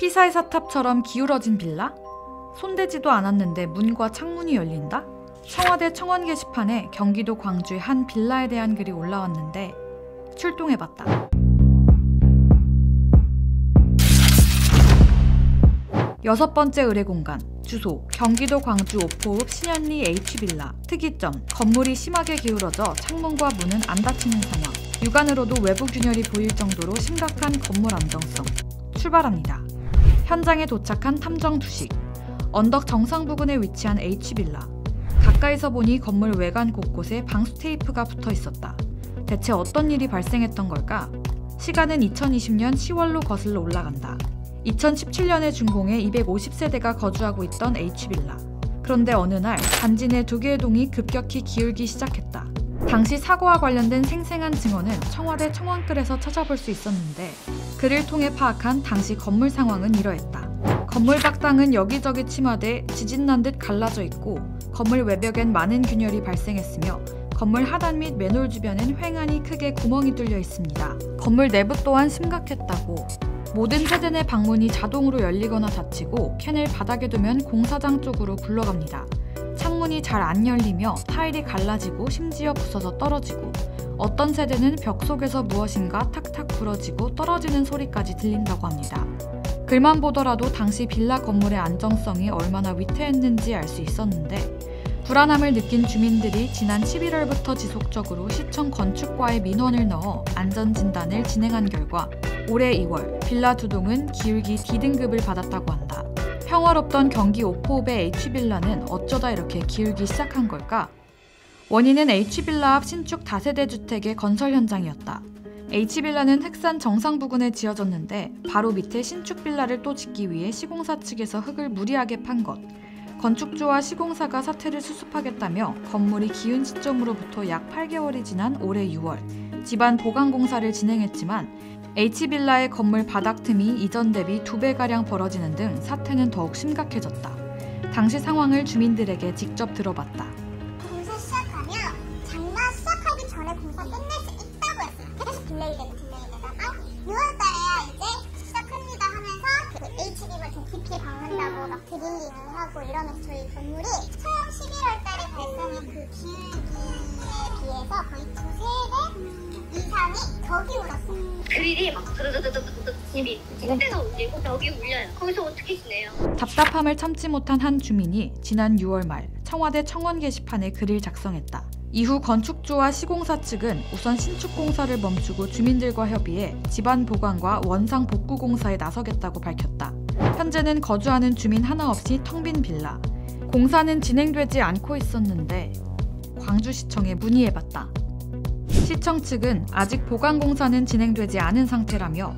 피사의 사탑처럼 기울어진 빌라? 손대지도 않았는데 문과 창문이 열린다? 청와대 청원 게시판에 경기도 광주의 한 빌라에 대한 글이 올라왔는데 출동해봤다. 여섯 번째 의뢰 공간, 주소 경기도 광주 오포읍 신현리 H빌라. 특이점, 건물이 심하게 기울어져 창문과 문은 안 닫히는 상황. 육안으로도 외부 균열이 보일 정도로 심각한 건물 안정성. 출발합니다. 현장에 도착한 탐정 두식. 언덕 정상 부근에 위치한 H빌라. 가까이서 보니 건물 외관 곳곳에 방수 테이프가 붙어 있었다. 대체 어떤 일이 발생했던 걸까? 시간은 2020년 10월로 거슬러 올라간다. 2017년에 준공해 250세대가 거주하고 있던 H빌라. 그런데 어느 날 단지 내 두 개의 동이 급격히 기울기 시작했다. 당시 사고와 관련된 생생한 증언은 청와대 청원글에서 찾아볼 수 있었는데 그를 통해 파악한 당시 건물 상황은 이러했다. 건물 바닥은 여기저기 침하돼 지진난 듯 갈라져 있고 건물 외벽엔 많은 균열이 발생했으며 건물 하단 및 맨홀 주변엔 횡하니 크게 구멍이 뚫려 있습니다. 건물 내부 또한 심각했다고. 모든 세대 내 방문이 자동으로 열리거나 닫히고 캔을 바닥에 두면 공사장 쪽으로 굴러갑니다. 창문이 잘 안 열리며 타일이 갈라지고 심지어 부서져 떨어지고 어떤 세대는 벽 속에서 무엇인가 탁탁 부러지고 떨어지는 소리까지 들린다고 합니다. 글만 보더라도 당시 빌라 건물의 안정성이 얼마나 위태했는지 알 수 있었는데 불안함을 느낀 주민들이 지난 11월부터 지속적으로 시청 건축과에 민원을 넣어 안전진단을 진행한 결과 올해 2월 빌라 두 동은 기울기 D등급을 받았다고 한다. 평화롭던 경기 오포읍의 H빌라는 어쩌다 이렇게 기울기 시작한 걸까? 원인은 H빌라 앞 신축 다세대 주택의 건설 현장이었다. H빌라는 흑산 정상 부근에 지어졌는데 바로 밑에 신축 빌라를 또 짓기 위해 시공사 측에서 흙을 무리하게 판 것. 건축주와 시공사가 사태를 수습하겠다며 건물이 기운 시점으로부터 약 8개월이 지난 올해 6월 집안 보강 공사를 진행했지만 H빌라의 건물 바닥 틈이 이전 대비 2배가량 벌어지는 등 사태는 더욱 심각해졌다. 당시 상황을 주민들에게 직접 들어봤다. 공사 시작하면 장마 시작하기 전에 공사 끝낼 수 있다고 했어요. 계속 딜레이되다가 6월달에야 이제 시작합니다 하면서 그 H빔을 좀 깊이 박는다고 막 드릴링을 하고 이러면서 저희 건물이 처음 11월달에 발생한 그 기울기에 비해서 거의 2-3배 이상이 더 기울었어요. 그릴이 막 드드드드드드 집이 침대가 울리고 벽이 울려요. 거기서 어떻게 지내요? 답답함을 참지 못한 한 주민이 지난 6월 말 청와대 청원 게시판에 글을 작성했다. 이후 건축주와 시공사 측은 우선 신축 공사를 멈추고 주민들과 협의해 집안 보강과 원상 복구 공사에 나서겠다고 밝혔다. 현재는 거주하는 주민 하나 없이 텅 빈 빌라. 공사는 진행되지 않고 있었는데 광주시청에 문의해봤다. 시청 측은 아직 보강 공사는 진행되지 않은 상태라며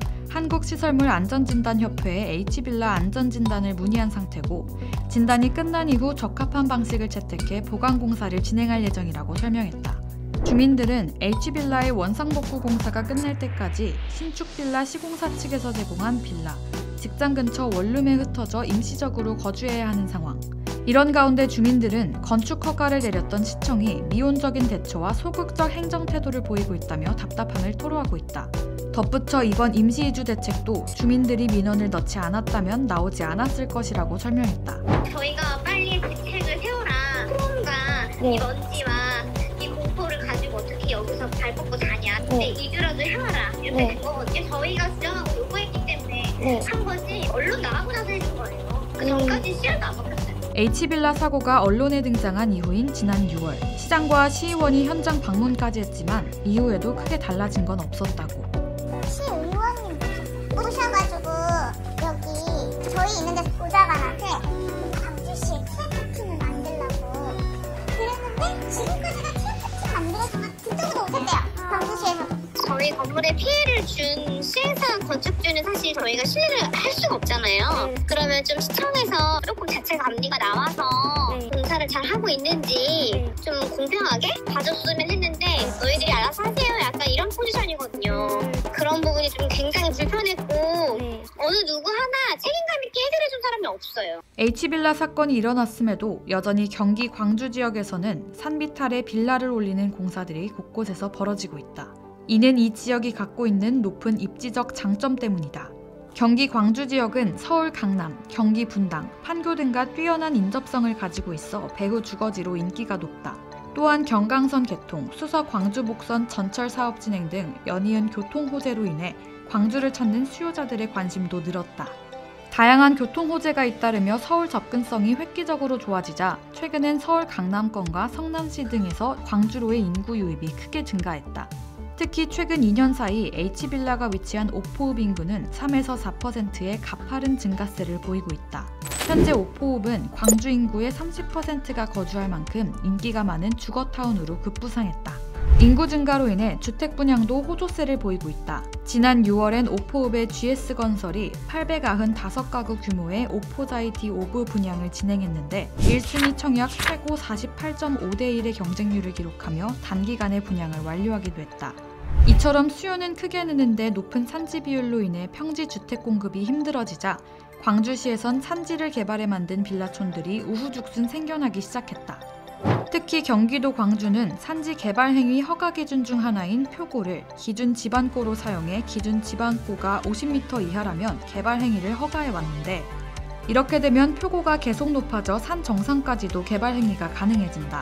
한국시설물안전진단협회에 H빌라 안전진단을 문의한 상태고 진단이 끝난 이후 적합한 방식을 채택해 보강 공사를 진행할 예정이라고 설명했다. 주민들은 H빌라의 원상복구 공사가 끝날 때까지 신축빌라 시공사 측에서 제공한 빌라, 직장 근처 원룸에 흩어져 임시적으로 거주해야 하는 상황. 이런 가운데 주민들은 건축 허가를 내렸던 시청이 미온적인 대처와 소극적 행정 태도를 보이고 있다며 답답함을 토로하고 있다. 덧붙여 이번 임시이주 대책도 주민들이 민원을 넣지 않았다면 나오지 않았을 것이라고 설명했다. 저희가 빨리 대책을 세워라. 소음과 이 먼지와 이 공포를 가지고 어떻게 여기서 발 뻗고 자냐. 근데 이주라도 해와라. 이렇게 된 거거든요. 저희가 주장하고 요구했기 때문에 한 거지 언론 나가고 나서 해준 거예요. 그 전까지 씨알도 안 먹혔어요. H빌라 사고가 언론에 등장한 이후인 지난 6월 시장과 시의원이 현장 방문까지 했지만 이후에도 크게 달라진 건 없었다고. 시의원님 오셔가지고 여기 저희 있는 데서 보좌관한테 광주시에 TFT는 만들라고 그랬는데 지금까지는 TFT 만들어주면 그쪽으로 오셨대요. 광주시에서. 저희 건물에 피해를 준 시행사 건축주는 사실 저희가 신뢰를 할 수가 없잖아요. 그러면 좀 시청에서 조금 자체 감리가 나와서 공사를 잘 하고 있는지 좀 공평하게 봐줬으면 했는데 너희들이 알아서 하세요. 약간 이런 포지션이거든요. 그런 부분이 좀 굉장히 불편했고 어느 누구 하나 책임감 있게 해결해준 사람이 없어요. H빌라 사건이 일어났음에도 여전히 경기 광주 지역에서는 산비탈에 빌라를 올리는 공사들이 곳곳에서 벌어지고 있다. 이는 이 지역이 갖고 있는 높은 입지적 장점 때문이다. 경기 광주 지역은 서울 강남, 경기 분당, 판교 등과 뛰어난 인접성을 가지고 있어 배후 주거지로 인기가 높다. 또한 경강선 개통, 수서 광주 목선 전철 사업 진행 등 연이은 교통 호재로 인해 광주를 찾는 수요자들의 관심도 늘었다. 다양한 교통 호재가 잇따르며 서울 접근성이 획기적으로 좋아지자 최근엔 서울 강남권과 성남시 등에서 광주로의 인구 유입이 크게 증가했다. 특히 최근 2년 사이 H빌라가 위치한 옥포읍 인구는 3에서 4%의 가파른 증가세를 보이고 있다. 현재 옥포읍은 광주 인구의 30%가 거주할 만큼 인기가 많은 주거타운으로 급부상했다. 인구 증가로 인해 주택 분양도 호조세를 보이고 있다. 지난 6월엔 옥포읍의 GS건설이 895가구 규모의 옥포자이 D5부 분양을 진행했는데 1순위 청약 최고 48.5대1의 경쟁률을 기록하며 단기간에 분양을 완료하기도 했다. 이처럼 수요는 크게 느는데 높은 산지 비율로 인해 평지 주택 공급이 힘들어지자 광주시에선 산지를 개발해 만든 빌라촌들이 우후죽순 생겨나기 시작했다. 특히 경기도 광주는 산지 개발 행위 허가 기준 중 하나인 표고를 기준 지반고로 사용해 기준 지반고가 50m 이하라면 개발 행위를 허가해 왔는데 이렇게 되면 표고가 계속 높아져 산 정상까지도 개발 행위가 가능해진다.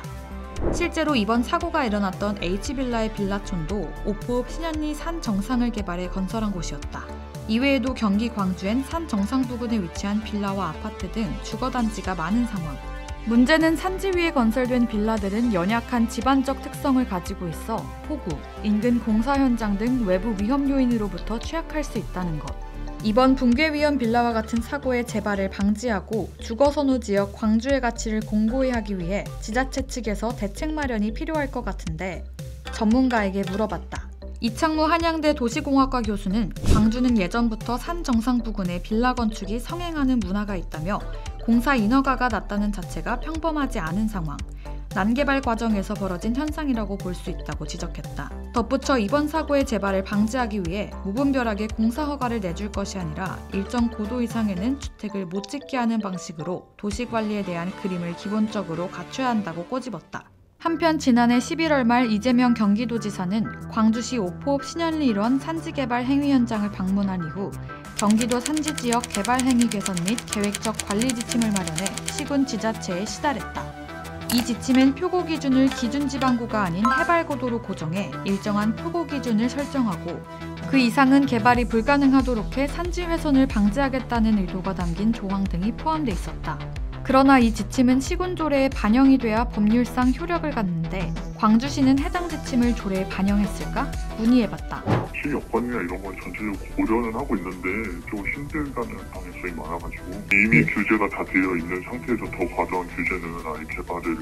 실제로 이번 사고가 일어났던 H빌라의 빌라촌도 옥포읍 신현리 산 정상을 개발해 건설한 곳이었다. 이외에도 경기 광주엔 산 정상 부근에 위치한 빌라와 아파트 등 주거단지가 많은 상황. 문제는 산지 위에 건설된 빌라들은 연약한 지반적 특성을 가지고 있어 폭우, 인근 공사 현장 등 외부 위험 요인으로부터 취약할 수 있다는 것. 이번 붕괴 위험 빌라와 같은 사고의 재발을 방지하고 주거선호 지역 광주의 가치를 공고히 하기 위해 지자체 측에서 대책 마련이 필요할 것 같은데 전문가에게 물어봤다. 이창무 한양대 도시공학과 교수는 광주는 예전부터 산 정상 부근에 빌라 건축이 성행하는 문화가 있다며 공사 인허가가 났다는 자체가 평범하지 않은 상황, 난개발 과정에서 벌어진 현상이라고 볼 수 있다고 지적했다. 덧붙여 이번 사고의 재발을 방지하기 위해 무분별하게 공사 허가를 내줄 것이 아니라 일정 고도 이상에는 주택을 못 짓게 하는 방식으로 도시관리에 대한 그림을 기본적으로 갖춰야 한다고 꼬집었다. 한편 지난해 11월 말 이재명 경기도지사는 광주시 옥포읍 신현리 일원 산지개발 행위 현장을 방문한 이후 경기도 산지 지역 개발 행위 개선 및 계획적 관리 지침을 마련해 시군 지자체에 시달했다. 이 지침엔 표고 기준을 기준 지반고가 아닌 해발 고도로 고정해 일정한 표고 기준을 설정하고 그 이상은 개발이 불가능하도록 해 산지 훼손을 방지하겠다는 의도가 담긴 조항 등이 포함돼 있었다. 그러나 이 지침은 시군 조례에 반영이 돼야 법률상 효력을 갖는데 광주시는 해당 지침을 조례에 반영했을까? 문의해봤다. 시 여건이나 이런 건 전체적으로 고려는 하고 있는데 좀 힘들다는 방향성이 많아가지고 이미 규제가 다 되어 있는 상태에서 더 과도한 규제는 아예 개발을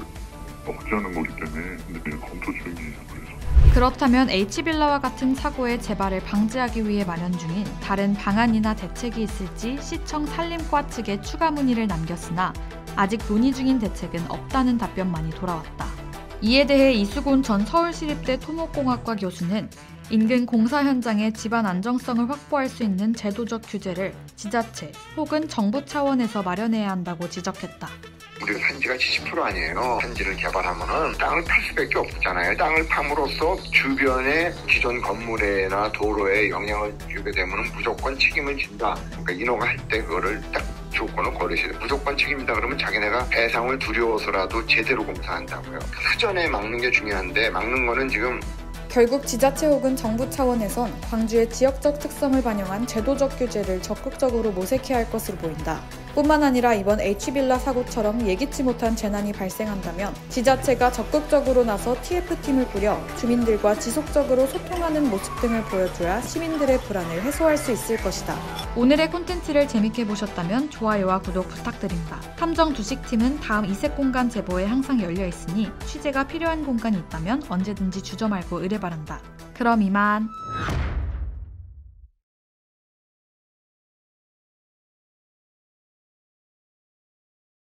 억제하는 거기 때문에 검토 중이에요. 그렇다면 H빌라와 같은 사고의 재발을 방지하기 위해 마련 중인 다른 방안이나 대책이 있을지 시청 산림과 측에 추가 문의를 남겼으나 아직 논의 중인 대책은 없다는 답변만이 돌아왔다. 이에 대해 이수곤 전 서울시립대 토목공학과 교수는 인근 공사 현장의 집안 안정성을 확보할 수 있는 제도적 규제를 지자체 혹은 정부 차원에서 마련해야 한다고 지적했다. 우리가 산지가 70% 아니에요. 산지를 개발하면은 땅을 팔 수밖에 없잖아요. 땅을 팜으로써 주변의 기존 건물에나 도로에 영향을 주게 되면 무조건 책임을 진다. 그러니까 인허가 할 때 그거를 딱 조건을 걸으셔야 돼. 무조건 책임이다 그러면 자기네가 배상을 두려워서라도 제대로 공사한다고요. 사전에 막는 게 중요한데 막는 거는 지금 결국 지자체 혹은 정부 차원에선 광주의 지역적 특성을 반영한 제도적 규제를 적극적으로 모색해야 할 것으로 보인다. 뿐만 아니라 이번 H빌라 사고처럼 예기치 못한 재난이 발생한다면 지자체가 적극적으로 나서 TF팀을 꾸려 주민들과 지속적으로 소통하는 모습 등을 보여줘야 시민들의 불안을 해소할 수 있을 것이다. 오늘의 콘텐츠를 재밌게 보셨다면 좋아요와 구독 부탁드립니다. 탐정 두식팀은 다음 이색 공간 제보에 항상 열려 있으니 취재가 필요한 공간이 있다면 언제든지 주저 말고 의뢰 바란다. 그럼 이만.